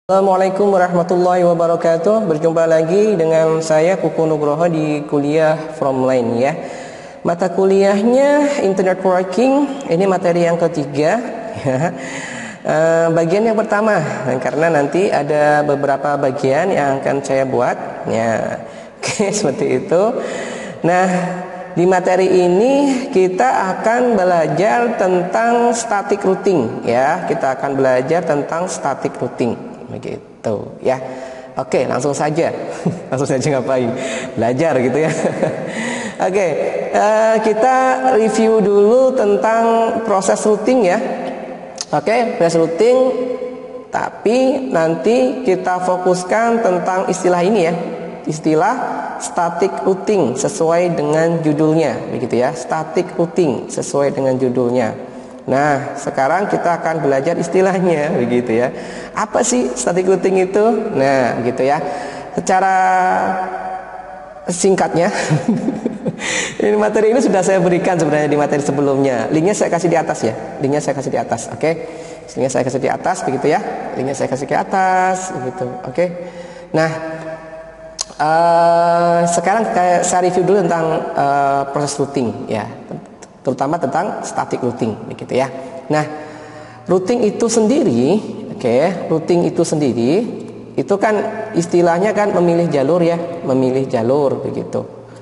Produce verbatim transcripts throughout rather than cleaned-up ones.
Assalamualaikum warahmatullahi wabarakatuh. Berjumpa lagi dengan saya Kuku Nugroho di kuliah From Line ya. Mata kuliahnya Internet Working. Ini materi yang ketiga ya. Uh, bagian yang pertama, karena nanti ada beberapa bagian yang akan saya buat ya. Oke, seperti itu. Nah, di materi ini kita akan belajar tentang static routing ya. Kita akan belajar tentang static routing begitu ya. Oke, langsung saja. Langsung saja ngapain? Belajar gitu ya. Oke, uh, kita review dulu tentang proses routing ya. Oke, proses routing, tapi nanti kita fokuskan tentang istilah ini ya. Istilah static routing sesuai dengan judulnya begitu ya. Static routing sesuai dengan judulnya. Nah, sekarang kita akan belajar istilahnya begitu ya. Apa sih static routing itu? Nah, gitu ya. Secara singkatnya ini materi ini sudah saya berikan sebenarnya di materi sebelumnya. Linknya saya kasih di atas ya. Linknya saya kasih di atas, oke? Linknya saya kasih di atas begitu ya. Linknya saya kasih ke atas begitu, oke? Nah, uh, sekarang saya review dulu tentang uh, proses routing ya, terutama tentang static routing begitu ya. Nah, routing itu sendiri, oke, okay, routing itu sendiri itu kan istilahnya kan memilih jalur ya, memilih jalur begitu.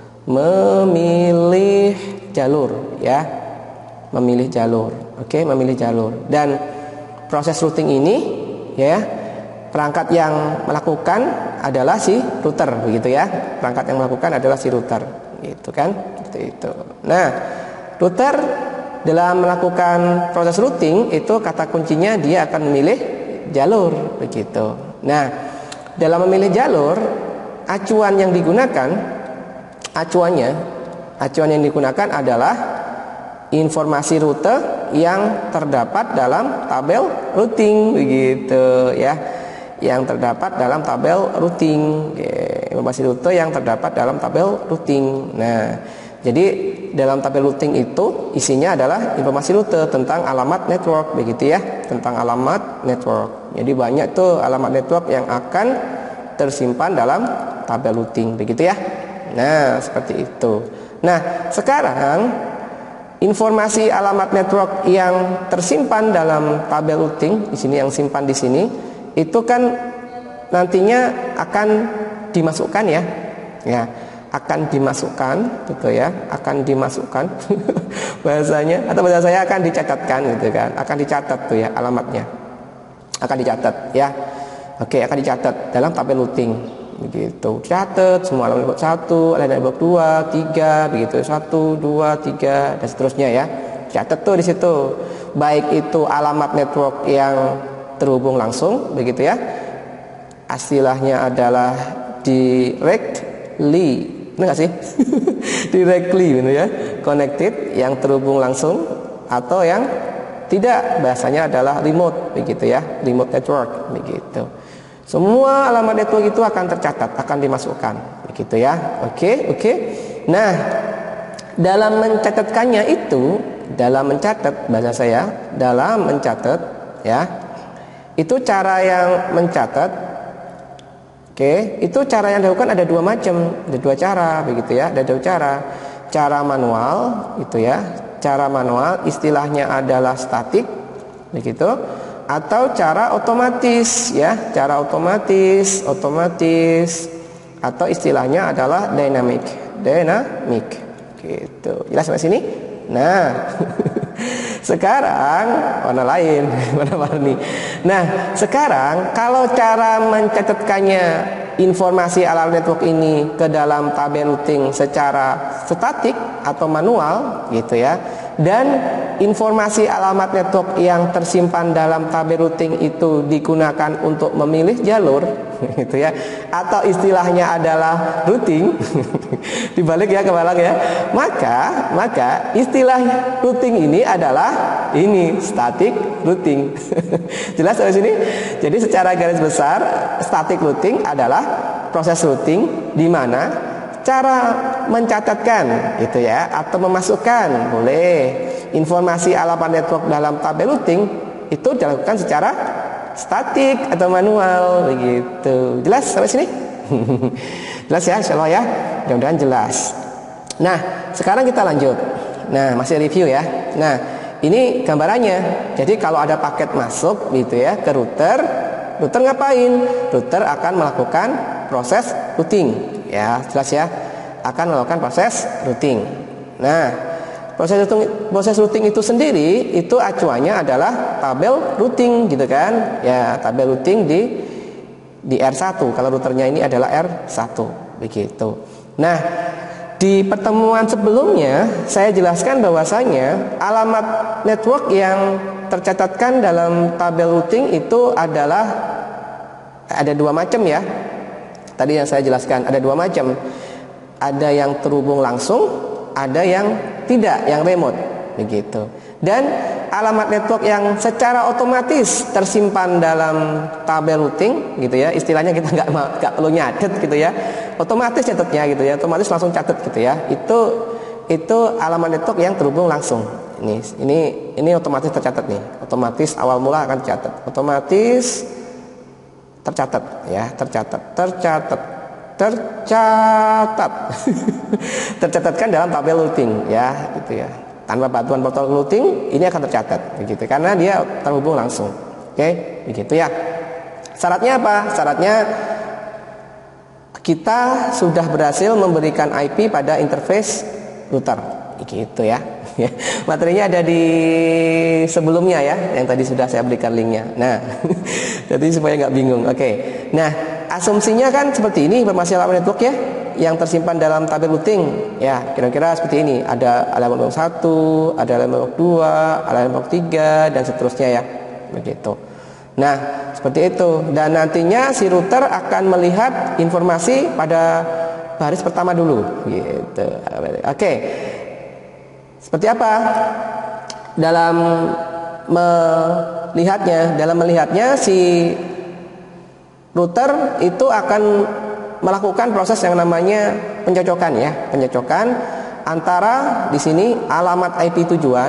Memilih jalur ya. Memilih jalur. Oke, okay, memilih jalur. Dan proses routing ini ya, perangkat yang melakukan adalah si router begitu ya. Perangkat yang melakukan adalah si router gitu kan. Seperti itu. Nah, router dalam melakukan proses routing itu kata kuncinya dia akan memilih jalur begitu. Nah, dalam memilih jalur, acuan yang digunakan, acuannya, acuan yang digunakan adalah informasi rute yang terdapat dalam tabel routing begitu ya. Yang terdapat dalam tabel routing, informasi rute yang terdapat dalam tabel routing. Nah, jadi dalam tabel routing itu isinya adalah informasi rute tentang alamat network begitu ya, tentang alamat network. Jadi banyak tuh alamat network yang akan tersimpan dalam tabel routing begitu ya. Nah, seperti itu. Nah, sekarang informasi alamat network yang tersimpan dalam tabel routing di sini, yang simpan di sini, itu kan nantinya akan dimasukkan ya. Ya. Akan dimasukkan gitu ya, akan dimasukkan bahasanya, atau bahasa saya akan dicatatkan gitu kan, akan dicatat tuh ya alamatnya, akan dicatat ya. Oke, akan dicatat dalam tabel routing begitu, catat semua alamat network satu, alamat network dua, tiga begitu, satu, dua, tiga dan seterusnya ya, catat tuh di situ, baik itu alamat network yang terhubung langsung begitu ya, istilahnya adalah directly, benar nggak sih? Directly gitu ya, connected yang terhubung langsung, atau yang tidak, bahasanya adalah remote begitu ya, remote network begitu. Semua alamat network itu akan tercatat, akan dimasukkan begitu ya. Oke, oke. Nah, dalam mencatatkannya itu, dalam mencatat, bahasa saya, dalam mencatat ya, itu cara yang mencatat. Oke, itu cara yang dilakukan ada dua macam, ada dua cara begitu ya, ada dua cara. Cara manual itu ya, cara manual istilahnya adalah statik begitu, atau cara otomatis ya, cara otomatis, otomatis atau istilahnya adalah dynamic, dynamic gitu. Jelas sampai sini? Nah, sekarang warna lain, warna warni. Nah, sekarang kalau cara mencatatkannya informasi alamat network ini ke dalam tabel routing secara statik atau manual gitu ya, dan informasi alamat network yang tersimpan dalam tabel routing itu digunakan untuk memilih jalur gitu ya, atau istilahnya adalah routing dibalik ya ke belakang ya, maka maka istilah routing ini adalah ini static routing. Jelas sampai sini? Jadi secara garis besar static routing adalah proses routing di mana cara mencatatkan gitu ya, atau memasukkan boleh informasi alamat network dalam tabel routing itu dilakukan secara statik atau manual begitu. Jelas sampai sini? Jelas ya, insyaallah ya. Mudah-mudahan jelas. Nah, sekarang kita lanjut. Nah, masih review ya. Nah, ini gambarannya. Jadi kalau ada paket masuk gitu ya ke router, router ngapain? Router akan melakukan proses routing. Ya, jelas ya. Akan melakukan proses routing. Nah, proses routing, proses routing itu sendiri itu acuannya adalah tabel routing gitu kan. Ya, tabel routing di di R satu. Kalau routernya ini adalah R satu begitu. Nah, di pertemuan sebelumnya saya jelaskan bahwasanya alamat network yang tercatatkan dalam tabel routing itu adalah ada dua macam ya. Tadi yang saya jelaskan ada dua macam. Ada yang terhubung langsung, ada yang tidak, yang remote begitu. Dan alamat network yang secara otomatis tersimpan dalam tabel routing gitu ya, istilahnya kita nggak nggak perlu nyatet gitu ya, otomatis catatnya gitu ya, otomatis langsung catat gitu ya. Itu itu alamat network yang terhubung langsung. Ini ini ini otomatis tercatat nih, otomatis awal mula akan tercatat, otomatis tercatat ya, tercatat, tercatat, tercatat, tercatatkan dalam tabel routing ya, gitu ya. Tanpa bantuan portal routing ini akan tercatat begitu karena dia terhubung langsung. Oke, begitu ya. Syaratnya apa? Syaratnya kita sudah berhasil memberikan I P pada interface router. Gitu ya. Materinya ada di sebelumnya ya, yang tadi sudah saya berikan linknya. Nah, jadi supaya nggak bingung. Oke. Nah, asumsinya kan seperti ini informasi alamat network ya, yang tersimpan dalam tabel routing ya, kira-kira seperti ini. Ada alamat network satu, ada alamat network dua, alamat network tiga dan seterusnya ya. Begitu. Nah, seperti itu. Dan nantinya si router akan melihat informasi pada baris pertama dulu gitu. Oke. Seperti apa? Dalam melihatnya, dalam melihatnya si router itu akan melakukan proses yang namanya pencocokan ya, pencocokan antara di sini alamat I P tujuan,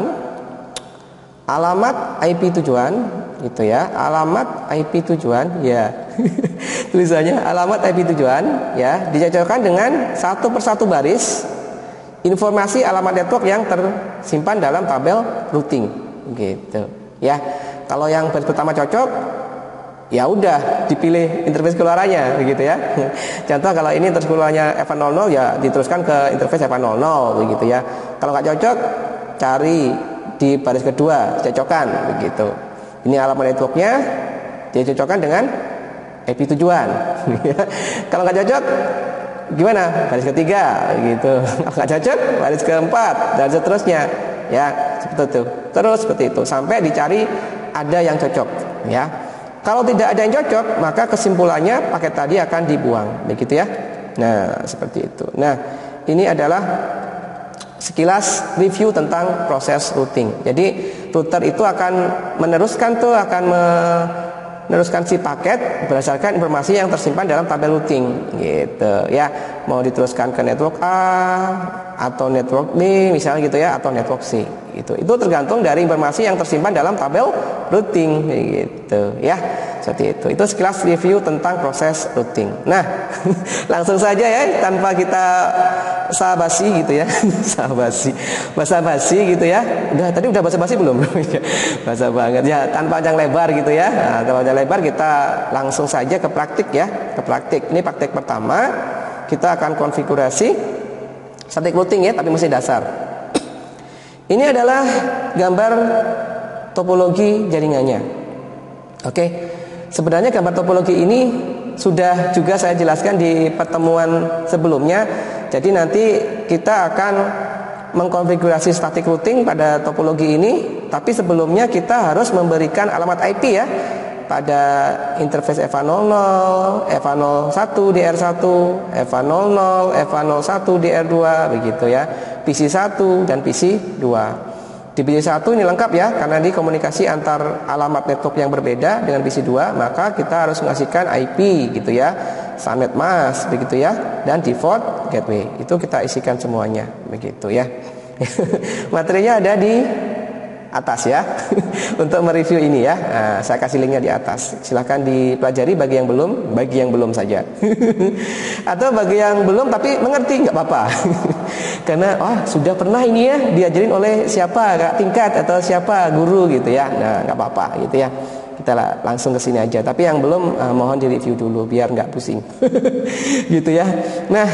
alamat I P tujuan gitu ya, alamat I P tujuan ya, tulisannya alamat I P tujuan ya, dicocokkan dengan satu persatu baris informasi alamat network yang tersimpan dalam tabel routing gitu ya. Kalau yang baris pertama cocok, ya udah dipilih interface keluarannya begitu ya. Contoh kalau ini interface keluarannya F nol nol ya diteruskan ke interface F nol nol begitu ya. Kalau nggak cocok, cari di baris kedua cocokkan begitu. Ini alamat networknya dicocokkan dengan I P tujuan. Kalau nggak cocok, gimana? Baris ketiga gitu. Kalau nggak cocok, baris keempat dan seterusnya ya, seperti itu. Terus seperti itu sampai dicari ada yang cocok ya. Kalau tidak ada yang cocok, maka kesimpulannya paket tadi akan dibuang, begitu ya. Nah, seperti itu. Nah, ini adalah sekilas review tentang proses routing. Jadi, router itu akan meneruskan tuh akan meneruskan si paket berdasarkan informasi yang tersimpan dalam tabel routing, gitu ya. Mau diteruskan ke network A atau network B, misalnya gitu ya, atau network C. Itu itu tergantung dari informasi yang tersimpan dalam tabel routing gitu ya. Seperti itu. Itu sekilas review tentang proses routing. Nah, langsung saja ya tanpa kita basa-basi gitu ya. Basa-basi. Basa-basi gitu ya. Udah tadi udah basa-basi belum? Basa banget ya, tanpa panjang lebar gitu ya. Nah, tanpa panjang lebar kita langsung saja ke praktik ya, ke praktik. Ini praktik pertama. Kita akan konfigurasi static routing ya, tapi masih dasar. Ini adalah gambar topologi jaringannya. Oke. Sebenarnya gambar topologi ini sudah juga saya jelaskan di pertemuan sebelumnya. Jadi nanti kita akan mengkonfigurasi static routing pada topologi ini, tapi sebelumnya kita harus memberikan alamat I P ya pada interface F nol nol, F nol satu di R satu, F nol nol, F nol satu di R dua begitu ya. P C satu dan P C dua. Di P C satu ini lengkap ya, karena di komunikasi antar alamat network yang berbeda dengan P C dua, maka kita harus mengasihkan I P gitu ya, subnet mask begitu ya, dan default gateway. Itu kita isikan semuanya begitu ya. Materinya ada di atas ya untuk mereview ini ya. Nah, saya kasih linknya di atas. Silahkan dipelajari bagi yang belum, bagi yang belum saja. Atau bagi yang belum tapi mengerti nggak apa-apa. Karena wah sudah pernah ini ya diajarin oleh siapa kak tingkat atau siapa guru gitu ya. Nah nggak apa-apa gitu ya. Kita langsung ke sini aja. Tapi yang belum uh, mohon direview dulu biar nggak pusing. Gitu ya. Nah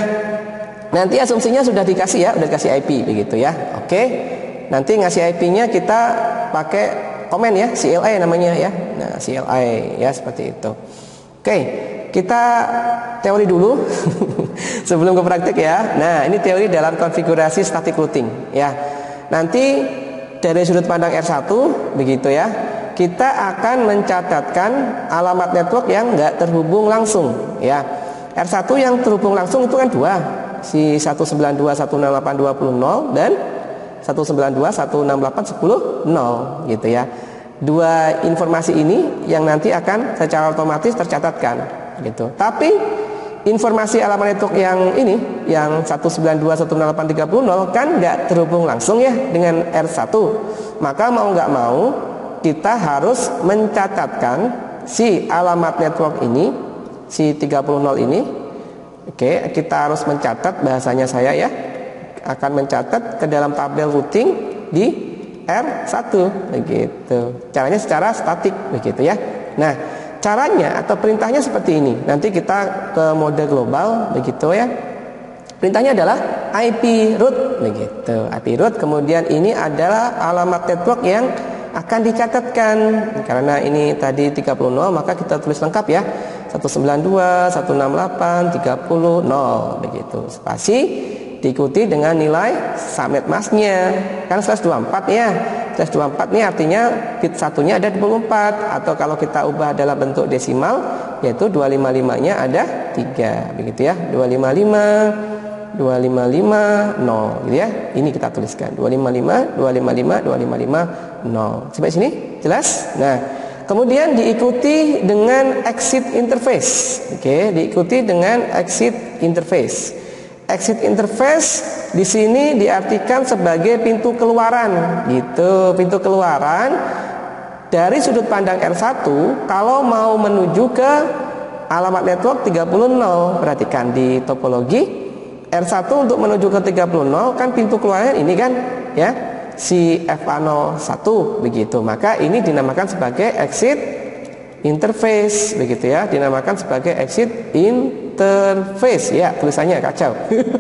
nanti asumsinya sudah dikasih ya, udah dikasih I P begitu ya. Oke. Nanti ngasih I P-nya kita pakai komen ya, C L I namanya ya. Nah, C L I ya seperti itu. Oke, kita teori dulu sebelum ke praktik ya. Nah, ini teori dalam konfigurasi static routing ya. Nanti dari sudut pandang R satu begitu ya. Kita akan mencatatkan alamat network yang nggak terhubung langsung ya. R satu yang terhubung langsung itu kan dua, si satu sembilan dua satu enam delapan dua nol nol dan satu sembilan dua satu enam delapan satu nol gitu ya. Dua informasi ini yang nanti akan secara otomatis tercatatkan gitu. Tapi informasi alamat network yang ini yang satu sembilan dua satu enam delapan tiga nol kan nggak terhubung langsung ya dengan R satu. Maka mau nggak mau kita harus mencatatkan si alamat network ini, si tiga nol ini. Oke, kita harus mencatat, bahasanya saya ya, akan mencatat ke dalam tabel routing di R satu begitu. Caranya secara statik begitu ya. Nah, caranya atau perintahnya seperti ini. Nanti kita ke mode global begitu ya. Perintahnya adalah I P root begitu. I P root kemudian ini adalah alamat network yang akan dicatatkan. Karena ini tadi tiga nol maka kita tulis lengkap ya. satu sembilan dua satu enam delapan tiga nol begitu. Spasi diikuti dengan nilai subnet masknya kan slash dua puluh empat ya. Slash dua puluh empat ini artinya bit satunya ada dua puluh empat, atau kalau kita ubah dalam bentuk desimal yaitu dua ratus lima puluh lima nya ada tiga begitu ya. dua ratus lima puluh lima dua ratus lima puluh lima nol gitu ya. Ini kita tuliskan dua ratus lima puluh lima dua ratus lima puluh lima dua ratus lima puluh lima nol. Sampai sini jelas? Nah, kemudian diikuti dengan exit interface. Oke, diikuti dengan exit interface. Exit interface di sini diartikan sebagai pintu keluaran gitu, pintu keluaran dari sudut pandang R satu kalau mau menuju ke alamat network tiga nol. Perhatikan di topologi R satu untuk menuju ke tiga nol kan pintu keluaran ini kan ya, si F A nol satu begitu. Maka ini dinamakan sebagai exit interface begitu ya, dinamakan sebagai exit interface ya, tulisannya kacau.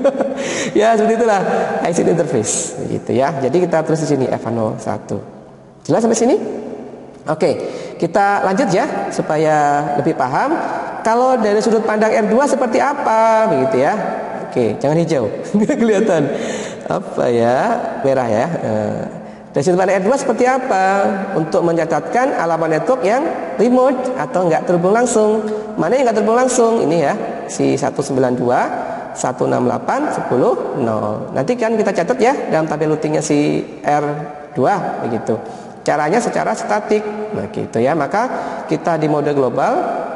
Ya seperti itulah exit interface begitu ya. Jadi kita tulis di sini F A nol satu. Jelas sampai sini? Oke, kita lanjut ya supaya lebih paham. Kalau dari sudut pandang R dua seperti apa begitu ya. Oke, jangan hijau. Nggak kelihatan. Apa ya? Merah ya. Nah, dari sudut pandang R dua seperti apa? Untuk mencatatkan alamat network yang remote atau nggak terhubung langsung. Mana yang nggak terhubung langsung? Ini ya, si satu sembilan dua satu enam delapan satu nol. Nanti kan kita catat ya dalam tabel routingnya si R dua begitu. Caranya secara statik. Nah, gitu ya. Maka kita di mode global.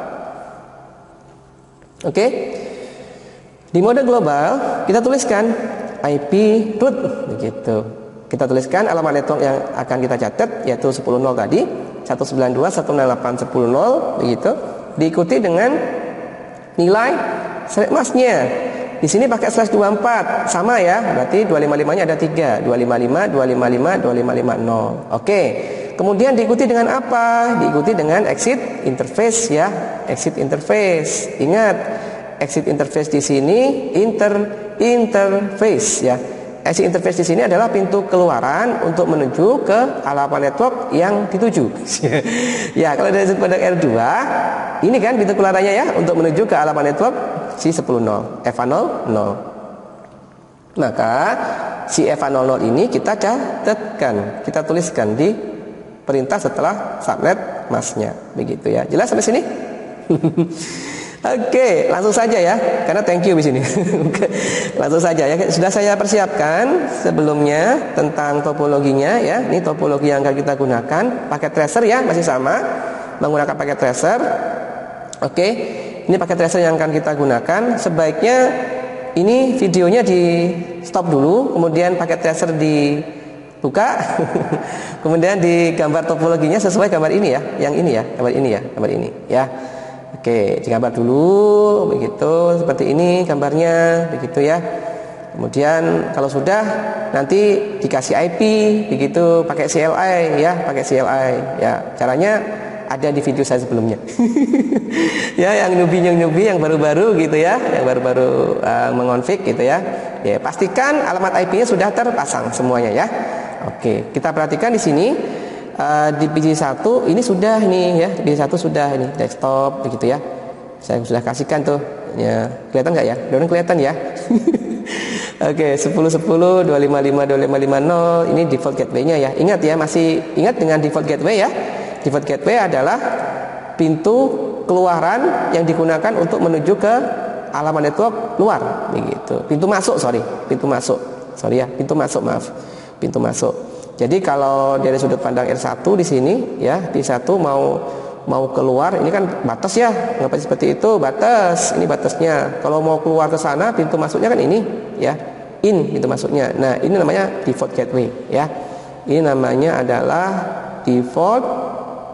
Oke. Di mode global kita tuliskan I P root begitu. Kita tuliskan alamat network yang akan kita catat yaitu sepuluh nol tadi, satu sembilan dua satu enam delapan satu nol begitu, diikuti dengan nilai subnet masknya. Di sini pakai slash dua puluh empat sama ya, berarti dua ratus lima puluh lima nya ada tiga, dua ratus lima puluh lima, dua ratus lima puluh lima, dua ratus lima puluh lima nol. Oke. Kemudian diikuti dengan apa? Diikuti dengan exit interface ya, exit interface. Ingat, exit interface di sini inter interface ya. Exit interface di sini adalah pintu keluaran untuk menuju ke alamat network yang dituju. Ya, kalau dari sudut pandang R dua, ini kan pintu keluarannya ya untuk menuju ke alamat network si sepuluh nol, F A nol nol. Maka si F A nol nol ini kita catatkan, kita tuliskan di perintah setelah subnet masknya, begitu ya. Jelas sampai sini? Oke, langsung saja ya, karena thank you di sini. Langsung saja ya. Sudah saya persiapkan sebelumnya tentang topologinya ya. Ini topologi yang akan kita gunakan. Paket tracer ya, masih sama. Menggunakan paket tracer. Oke, ini paket tracer yang akan kita gunakan. Sebaiknya ini videonya di stop dulu, kemudian paket tracer di buka. Kemudian di gambar topologinya sesuai gambar ini ya, yang ini ya, gambar ini ya, gambar ini ya. Oke, digambar dulu begitu, seperti ini gambarnya begitu ya. Kemudian kalau sudah nanti dikasih I P begitu pakai C L I ya, pakai C L I ya. Caranya ada di video saya sebelumnya. Ya, yang newbie yang newbie yang baru-baru gitu ya, yang baru-baru uh, mengonfig gitu ya. Ya, pastikan alamat I P-nya sudah terpasang semuanya ya. Oke, kita perhatikan di sini uh, di P C satu ini sudah nih ya, di P C satu sudah ini desktop begitu ya. Saya sudah kasihkan tuh. Ya, kelihatan nggak ya? Udah kelihatan ya. Oke, sepuluh sepuluh dua lima lima dua lima lima nol ini default gateway-nya ya. Ingat ya, masih ingat dengan default gateway ya. Default gateway adalah pintu keluaran yang digunakan untuk menuju ke alamat network luar begitu. Pintu masuk, sorry, pintu masuk. Sorry ya, pintu masuk, maaf. Pintu masuk. Jadi kalau dari sudut pandang R satu di sini ya, P satu mau mau keluar, ini kan batas ya. Ngapain seperti itu? Batas. Ini batasnya. Kalau mau keluar ke sana, pintu masuknya kan ini ya. In pintu masuknya. Nah, ini namanya default gateway ya. Ini namanya adalah default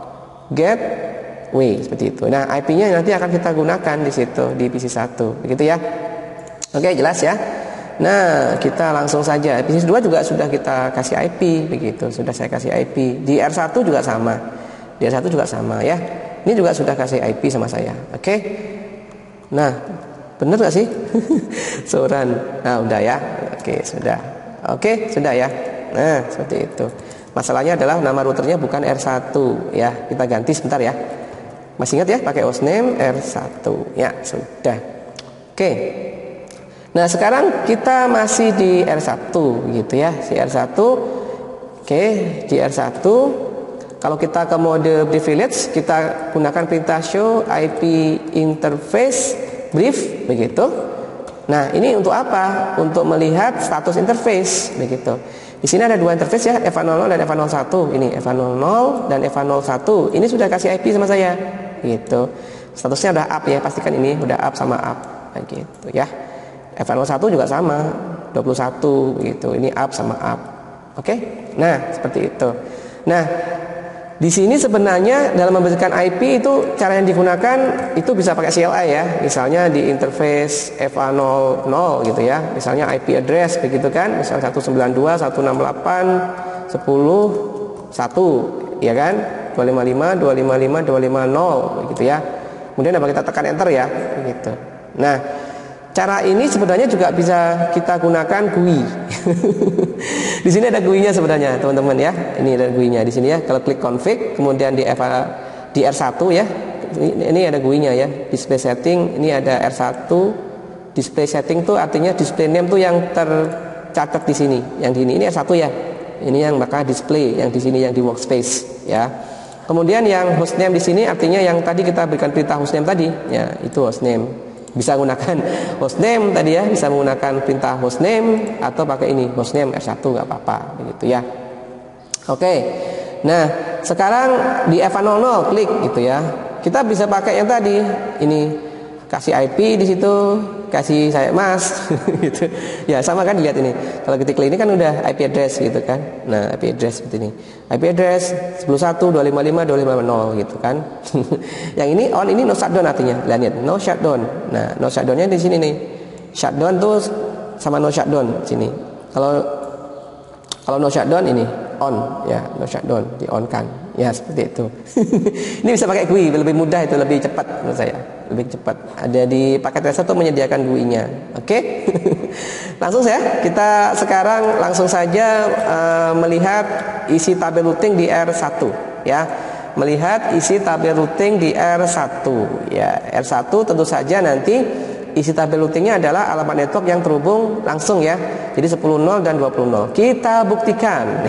gateway seperti itu. Nah, I P-nya nanti akan kita gunakan di situ di P C satu. Begitu ya. Oke, jelas ya. Nah, kita langsung saja. P C dua juga sudah kita kasih I P begitu. Sudah saya kasih I P. Di R satu juga sama. Di R satu juga sama ya. Ini juga sudah kasih I P sama saya. Oke. Nah, benar gak sih? Soran. Nah, udah ya. Oke, sudah. Oke, sudah ya. Nah, seperti itu. Masalahnya adalah nama routernya bukan R satu ya. Kita ganti sebentar ya. Masih ingat ya pakai hostname R satu. Ya, sudah. Oke. Nah, sekarang kita masih di R satu gitu ya. Si R satu. Oke, di R satu kalau kita ke mode privilege, kita gunakan perintah show I P interface brief begitu. Nah, ini untuk apa? Untuk melihat status interface begitu. Di sini ada dua interface ya, F A nol nol dan F A nol satu. Ini F A nol nol dan F A nol satu. Ini sudah kasih I P sama saya. Gitu. Statusnya udah up ya, pastikan ini udah up sama up. Begitu ya. F A nol satu juga sama, dua puluh satu gitu. Ini up sama up. Oke? Nah, seperti itu. Nah, di sini sebenarnya dalam memberikan I P itu cara yang digunakan itu bisa pakai C L I ya. Misalnya di interface F A nol nol gitu ya. Misalnya I P address begitu kan. Misal seratus sembilan puluh dua titik seratus enam puluh delapan titik sepuluh titik satu ya kan. dua lima lima titik dua lima lima titik dua lima nol begitu ya. Kemudian dapat kita tekan enter ya begitu. Nah, cara ini sebenarnya juga bisa kita gunakan G U I. Di sini ada G U I-nya sebenarnya, teman-teman ya. Ini ada G U I-nya di sini ya. Kalau klik config, kemudian di F A, di R satu ya. Ini, ini ada G U I-nya ya. Display setting, ini ada R satu. Display setting tuh artinya display name tuh yang tercatat di sini. Yang di ini ini R satu ya. Ini yang maka display yang di sini yang di workspace ya. Kemudian yang hostname di sini artinya yang tadi kita berikan perintah hostname tadi, ya, itu hostname. Bisa menggunakan hostname tadi ya, bisa menggunakan perintah hostname atau pakai ini hostname R satu nggak apa-apa begitu ya. Oke. Nah, sekarang di F A nol nol klik gitu ya. Kita bisa pakai yang tadi. Ini kasih I P di situ, kasih saya Mas gitu. Ya, sama kan dilihat ini. Kalau kita klik ini kan udah I P address gitu kan. Nah, I P address seperti ini. I P address sepuluh satu dua lima lima dua lima nol gitu kan. Yang ini on, ini no shutdown artinya. Lihat, no shutdown. Nah, no shutdown-nya di sini nih. Shutdown tuh sama no shutdown sini. Kalau kalau no shutdown ini on ya, no shutdown di on kan. Ya, seperti itu. Ini bisa pakai G U I, lebih mudah itu, lebih cepat menurut saya. Lebih cepat. Ada di paket tracer tuh menyediakan G U I-nya. Oke. Langsung ya, kita sekarang langsung saja uh, melihat isi tabel routing di R satu ya. Melihat isi tabel routing di R satu ya. R satu tentu saja nanti isi tabel routingnya adalah alamat network yang terhubung langsung ya. Jadi sepuluh nol dan dua puluh nol. Kita buktikan.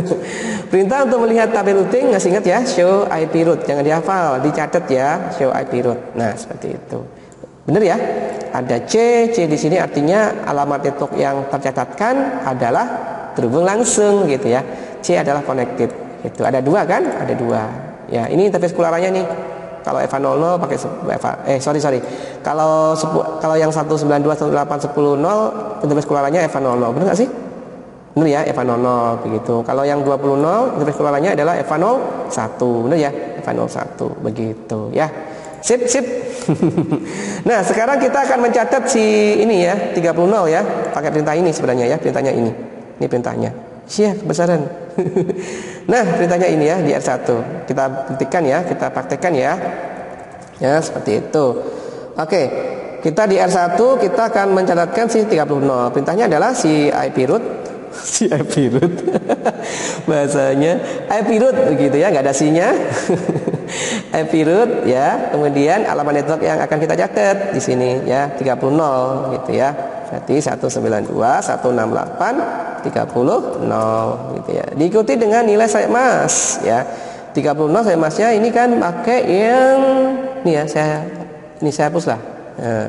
Perintah untuk melihat tabel routing, ngasih ingat ya, show I P route. Jangan dihafal, dicatat ya, show I P route. Nah, seperti itu. Benar ya? Ada C, C di sini artinya alamat network yang tercatatkan adalah terhubung langsung gitu ya. C adalah connected. Itu ada dua kan? Ada dua. Ya, ini interface keluarannya nih. Kalau F A nol nol pakai F A, eh sorry sorry. Kalau kalau yang seratus sembilan puluh dua titik seratus delapan titik sepuluh nol interface keluarannya F A nol nol. Benar nggak sih? Benar ya, F A nol nol begitu. Kalau yang dua puluh nol interface keluarannya adalah F A nol satu. Benar ya? F A nol satu begitu ya. Sip, sip. Nah, sekarang kita akan mencatat si ini ya, tiga puluh nol ya. Pakai perintah ini sebenarnya ya, perintahnya ini. Ini perintahnya. Siap, kebesaran. Nah, perintahnya ini ya di R satu. Kita buktikan ya, kita praktekkan ya. Ya, seperti itu. Oke. Kita di R satu kita akan mencatatkan si tiga puluh nol. Perintahnya adalah si I P root. Si I P root. Bahasanya I P root begitu ya, nggak ada si-nya. I P root ya. Kemudian alamat network yang akan kita catat di sini ya tiga puluh nol gitu ya. Berarti seratus sembilan puluh dua, seratus enam puluh delapan, tiga puluh nol gitu ya. Diikuti dengan nilai saya mas ya. tiga puluh nol saya masnya ini kan pakai yang ini ya, saya ini saya hapus lah. Nah.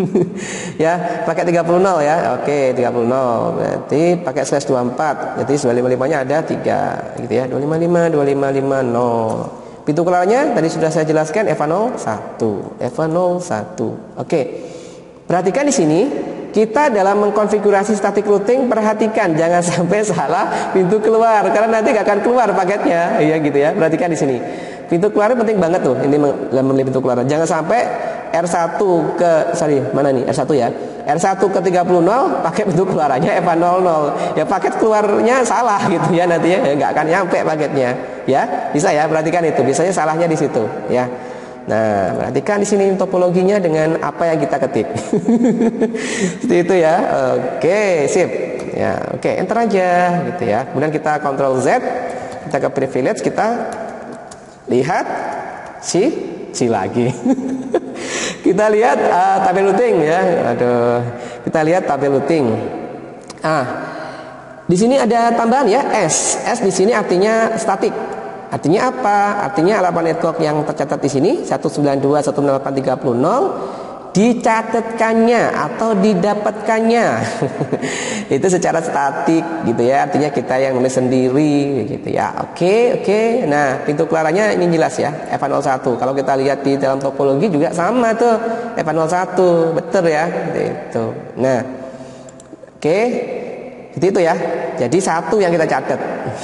Ya, pakai tiga puluh nol ya. Oke, tiga puluh nol. Berarti pakai slash dua puluh empat. Jadi dua lima lima-nya ada tiga gitu ya. dua lima lima, dua lima lima nol. Pintu keluarnya tadi sudah saya jelaskan F A nol satu. F A nol satu. Oke. Perhatikan di sini kita dalam mengkonfigurasi static routing, perhatikan jangan sampai salah pintu keluar karena nanti gak akan keluar paketnya. Iya gitu ya. Perhatikan di sini. Pintu keluar penting banget tuh. Ini dalam memilih pintu keluar. Jangan sampai R satu ke sorry, mana nih? R satu ya. R satu ke tiga puluh nol pakai pintu keluarannya F A nol nol. Ya paket keluarnya salah gitu ya nantinya ya nggak akan nyampe paketnya. Ya, bisa ya, perhatikan itu. Biasanya salahnya di situ, ya. Nah, perhatikan di sini topologinya dengan apa yang kita ketik. Seperti itu ya. Oke, sip. Ya, oke, enter aja gitu ya. Kemudian kita Ctrl Z, kita ke privilege, kita lihat si si lagi. Kita lihat uh, tabel routing ya. Aduh, kita lihat tabel routing. Ah, di sini ada tambahan ya S. S di sini artinya statik. Artinya apa? Artinya alamat network yang tercatat di sini seratus sembilan puluh dua, seratus enam puluh delapan, tiga puluh nol dicatatkannya atau didapatkannya itu secara statik gitu ya. Artinya kita yang nulis sendiri gitu ya. Oke, oke. Nah, pintu keluarannya ini jelas ya, F A nol satu. Kalau kita lihat di dalam topologi juga sama tuh, F A nol satu. Betul ya, gitu. Nah, oke. Itu itu ya. Jadi satu yang kita catat.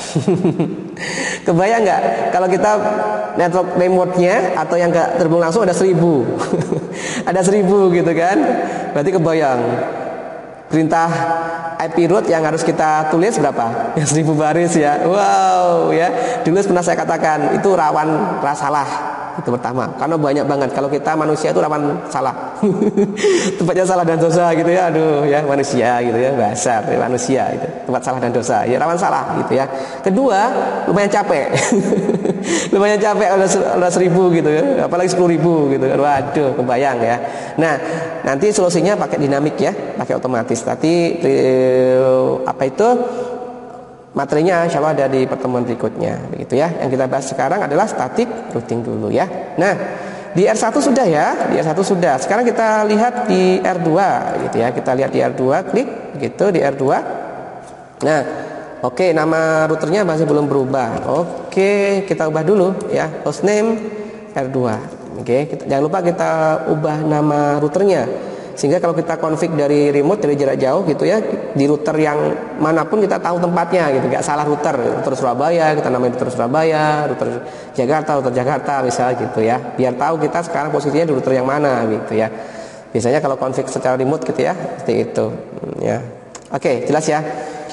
Kebayang nggak kalau kita network remote-nya atau yang nggak terhubung langsung ada seribu. Ada seribu gitu kan. Berarti kebayang perintah I P root yang harus kita tulis berapa? Ya seribu baris ya. Wow ya. Dulu pernah saya katakan itu rawan salah. Itu pertama, karena banyak banget. Kalau kita manusia itu rawan salah. Tempatnya salah dan dosa gitu ya. Aduh ya, manusia gitu ya, dasar ya, manusia itu tempat salah dan dosa ya, rawan salah gitu ya. Kedua, lumayan capek. Lumayan capek udah seribu gitu ya, apalagi sepuluh ribu gitu. Waduh, kebayang ya. Nah, nanti solusinya pakai dinamik ya, pakai otomatis. Tapi apa itu materinya insya Allah ada di pertemuan berikutnya begitu ya. Yang kita bahas sekarang adalah static routing dulu ya. Nah, di R satu sudah ya, di R satu sudah. Sekarang kita lihat di R dua gitu ya. Kita lihat di R dua, klik gitu di R dua. Nah, oke, okay, nama routernya masih belum berubah. Oke, okay, kita ubah dulu ya, hostname R dua. Oke, okay, kita, jangan lupa kita ubah nama routernya. Sehingga kalau kita config dari remote, dari jarak jauh gitu ya, di router yang manapun kita tahu tempatnya gitu, nggak salah router. Router Surabaya, kita namain router Surabaya, router Jakarta, router Jakarta misalnya gitu ya. Biar tahu kita sekarang posisinya di router yang mana gitu ya. Biasanya kalau config secara remote gitu ya, seperti itu ya. Oke, jelas ya.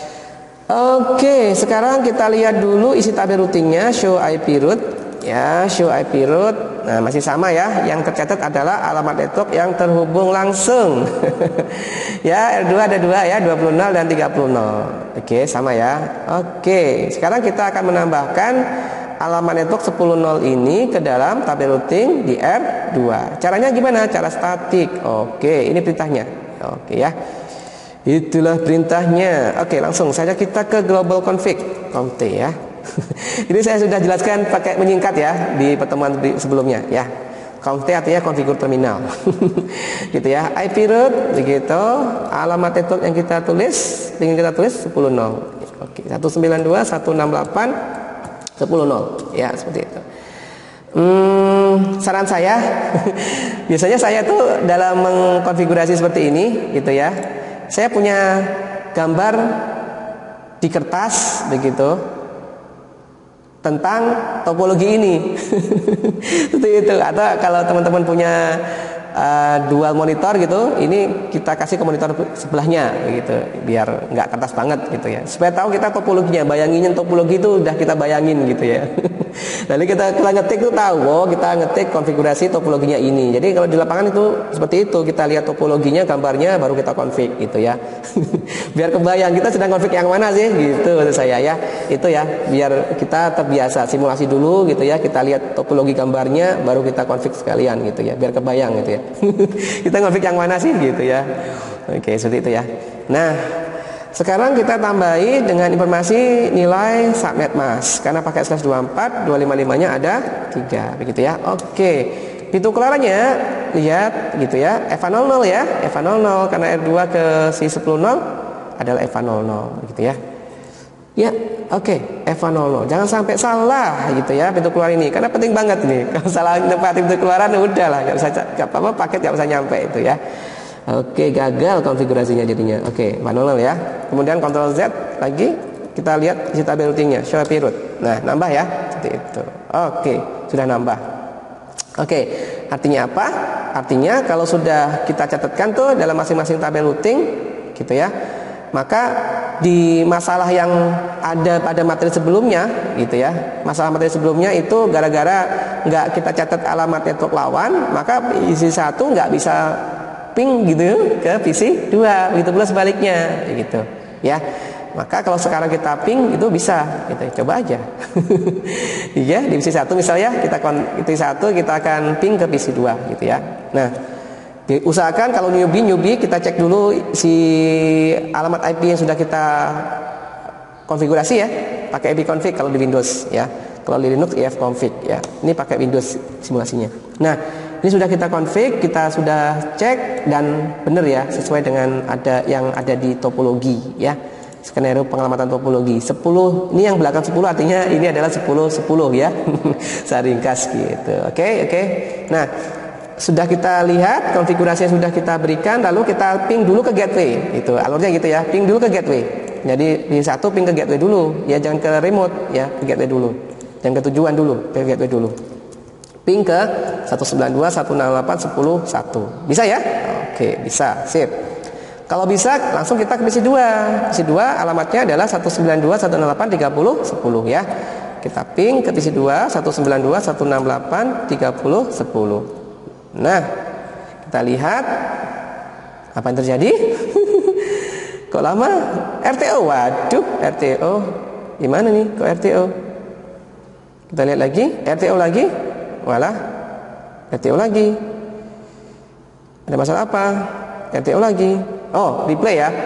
Oke, sekarang kita lihat dulu isi tabel routingnya, show I P root ya, show I P root. Nah, masih sama ya, yang tercatat adalah alamat network yang terhubung langsung. Ya, R dua ada dua ya, dua puluh nol dan tiga puluh nol. Oke, sama ya. Oke, sekarang kita akan menambahkan alamat network sepuluh nol ini ke dalam tabel routing di R dua. Caranya gimana? Cara statik. Oke, ini perintahnya. Oke ya. Itulah perintahnya. Oke, langsung saja kita ke global config. Conf ya. Ini saya sudah jelaskan pakai menyingkat ya di pertemuan sebelumnya ya. Conf artinya konfigur terminal. Gitu ya. I P root begitu. Alamat network yang kita tulis, ingin kita tulis sepuluh nol. Oke, seratus sembilan puluh dua, seratus enam puluh delapan, sepuluh nol. Ya, seperti itu. Hmm, saran saya biasanya saya tuh dalam mengkonfigurasi seperti ini gitu ya. Saya punya gambar di kertas begitu tentang topologi ini. Seperti itu. Atau kalau teman-teman punya Uh, dual monitor gitu, ini kita kasih ke monitor sebelahnya gitu, biar nggak kertas banget gitu ya, supaya tahu kita topologinya, bayanginnya topologi itu udah kita bayangin gitu ya. Nanti kita kita ngetik tuh tahu, oh kita ngetik konfigurasi topologinya ini. Jadi kalau di lapangan itu seperti itu, kita lihat topologinya, gambarnya, baru kita konfig gitu ya. Biar kebayang kita sedang konfig yang mana sih gitu maksud saya ya. Itu ya, biar kita terbiasa simulasi dulu gitu ya, kita lihat topologi gambarnya, baru kita konfig sekalian gitu ya, biar kebayang gitu ya. Kita konfig yang mana sih gitu ya. Oke, seperti itu ya. Nah, sekarang kita tambahi dengan informasi nilai subnet mask. Karena pakai slash dua puluh empat, dua ratus lima puluh lima-nya ada tiga begitu ya. Oke. Pintu keluarannya lihat gitu ya. E V A nol nol ya. E V A nol nol karena R dua ke si sepuluh nol adalah E V A nol nol gitu ya. Ya, oke, okay. E V A nol nol. Jangan sampai salah gitu ya pintu keluar ini, karena penting banget nih. Kalau salah tempat pintu keluaran udah lah, nggak bisa, nggak apa-apa, paket nggak bisa nyampe itu ya. Oke, okay, gagal konfigurasinya jadinya. Oke, okay, E V A nol nol ya. Kemudian Ctrl Z lagi, kita lihat isi tabel routingnya, show happy root. Nah, nambah ya, seperti itu. Oke, okay, sudah nambah. Oke, okay, artinya apa? Artinya kalau sudah kita catatkan tuh dalam masing-masing tabel routing, gitu ya. Maka di masalah yang ada pada materi sebelumnya gitu ya, masalah materi sebelumnya itu gara-gara nggak kita catat alamat network lawan, maka P C satu nggak bisa ping gitu ke P C dua, begitu pula sebaliknya gitu ya. Maka kalau sekarang kita ping itu bisa, kita coba aja. Iya, di P C satu misalnya kita P C satu kita akan ping ke P C dua gitu ya. Nah, usahakan kalau newbie newbie kita cek dulu si alamat I P yang sudah kita konfigurasi ya, pakai ipconfig kalau di Windows ya. Kalau di Linux ifconfig ya. Ini pakai Windows simulasinya. Nah, ini sudah kita config, kita sudah cek dan benar ya, sesuai dengan ada yang ada di topologi ya. Skenario pengamatan topologi sepuluh, ini yang belakang sepuluh artinya ini adalah sepuluh sepuluh ya. Saya ringkas gitu. Oke, okay, oke. Okay. Nah, sudah kita lihat konfigurasi yang sudah kita berikan, lalu kita ping dulu ke gateway. Itu alurnya gitu ya, ping dulu ke gateway. Jadi di satu ping ke gateway dulu, ya jangan ke remote ya, ke gateway dulu. Dan ke tujuan dulu, ke gateway dulu. Ping ke satu sembilan dua dot satu enam delapan dot sepuluh dot satu. Bisa ya? Oke, bisa. Sip. Kalau bisa langsung kita ke P C dua. P C dua alamatnya adalah satu sembilan dua dot satu enam delapan dot tiga puluh dot sepuluh ya. Kita ping ke P C dua satu sembilan dua dot satu enam delapan dot tiga puluh dot sepuluh. Nah, kita lihat apa yang terjadi. Kok lama? R T O, waduh, R T O. Gimana nih kok R T O? Kita lihat lagi, R T O lagi. Walah, R T O lagi. Ada masalah apa? R T O lagi. Oh, replay ya.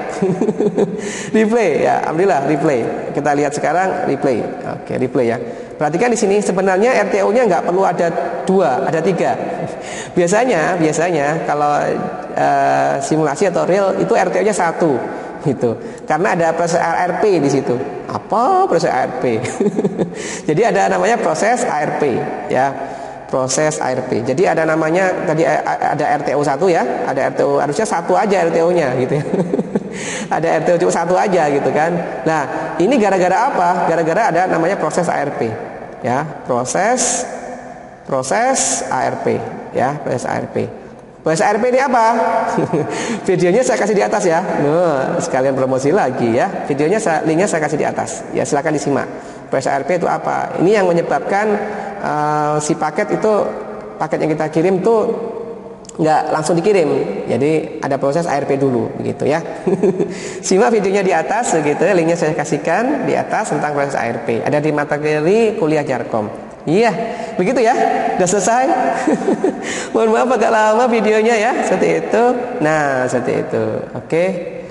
Replay ya, alhamdulillah replay. Kita lihat sekarang replay. Oke, replay ya. Perhatikan di sini sebenarnya R T O-nya nggak perlu ada dua, ada tiga. Biasanya, biasanya kalau uh, simulasi atau real itu R T O-nya satu, gitu. Karena ada proses A R P di situ. Apa proses A R P? Jadi ada namanya proses A R P, ya. Proses A R P. Jadi ada namanya tadi ada R T O satu ya, ada R T O harusnya satu aja R T O-nya gitu ya. Ada R T O cuma satu aja gitu kan. Nah, ini gara-gara apa? Gara-gara ada namanya proses A R P. Ya, proses proses A R P ya, proses A R P. Proses A R P ini apa? Videonya saya kasih di atas ya. Nah, sekalian promosi lagi ya. Videonya saya, linknya saya kasih di atas. Ya, silakan disimak. Proses A R P itu apa? Ini yang menyebabkan uh, si paket itu paket yang kita kirim tuh nggak langsung dikirim. Jadi ada proses A R P dulu begitu ya. Simak videonya di atas begitu, linknya saya kasihkan di atas tentang proses A R P. Ada di materi kuliah Jarkom. Iya, begitu ya. Udah selesai. Mohon maaf agak lama videonya ya, seperti itu. Nah, seperti itu. Oke.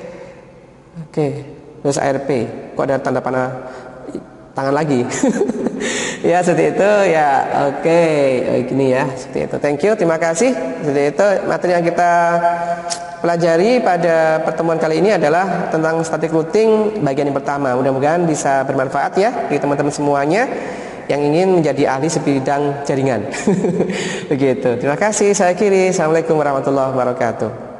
Oke. Terus A R P. Kok ada tanda panah tangan lagi? Ya, seperti itu ya. Oke, gini ya, seperti itu. Thank you, terima kasih. Seperti itu materi yang kita pelajari pada pertemuan kali ini adalah tentang static routing bagian yang pertama. Mudah-mudahan bisa bermanfaat ya bagi teman-teman semuanya yang ingin menjadi ahli sebidang jaringan. Begitu. Terima kasih. Saya akhiri. Assalamualaikum warahmatullahi wabarakatuh.